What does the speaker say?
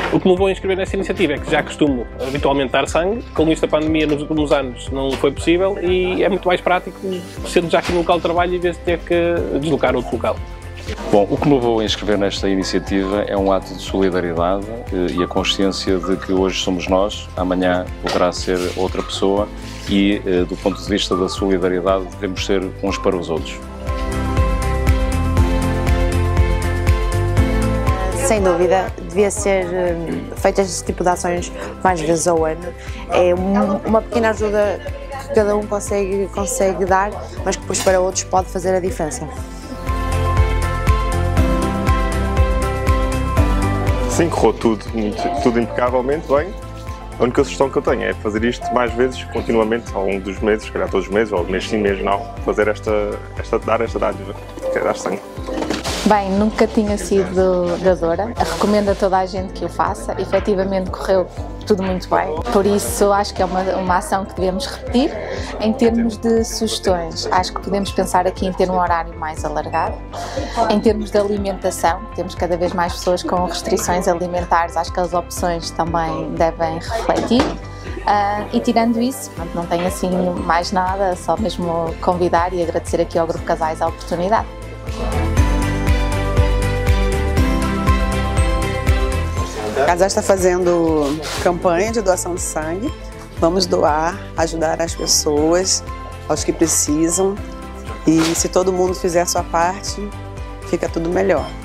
O que me levou a inscrever nessa iniciativa é que já costumo habitualmente dar sangue, com isto a pandemia nos últimos anos não foi possível e é muito mais prático sendo já aqui no local de trabalho em vez de ter que deslocar outro local. Bom, o que me levou a inscrever nesta iniciativa é um ato de solidariedade e a consciência de que hoje somos nós, amanhã poderá ser outra pessoa e, do ponto de vista da solidariedade, devemos ser uns para os outros. Sem dúvida, devia ser feitas este tipo de ações mais vezes ao ano. É uma pequena ajuda que cada um consegue dar, mas que depois para outros pode fazer a diferença. Sim, correu tudo impecavelmente bem. A única sugestão que eu tenho é fazer isto mais vezes, continuamente, ao longo dos meses, se calhar todos os meses, ou mês sim, mês não, fazer dar esta dádiva, que é dar sangue. Bem, nunca tinha sido dadora, recomendo a toda a gente que o faça, efetivamente correu tudo muito bem, por isso acho que é uma ação que devemos repetir. Em termos de sugestões, acho que podemos pensar aqui em ter um horário mais alargado. Em termos de alimentação, temos cada vez mais pessoas com restrições alimentares, acho que as opções também devem refletir. E tirando isso, não tenho assim mais nada, só mesmo convidar e agradecer aqui ao Grupo Casais a oportunidade. A Casais está fazendo campanha de doação de sangue. Vamos doar, ajudar as pessoas, aos que precisam. E se todo mundo fizer a sua parte, fica tudo melhor.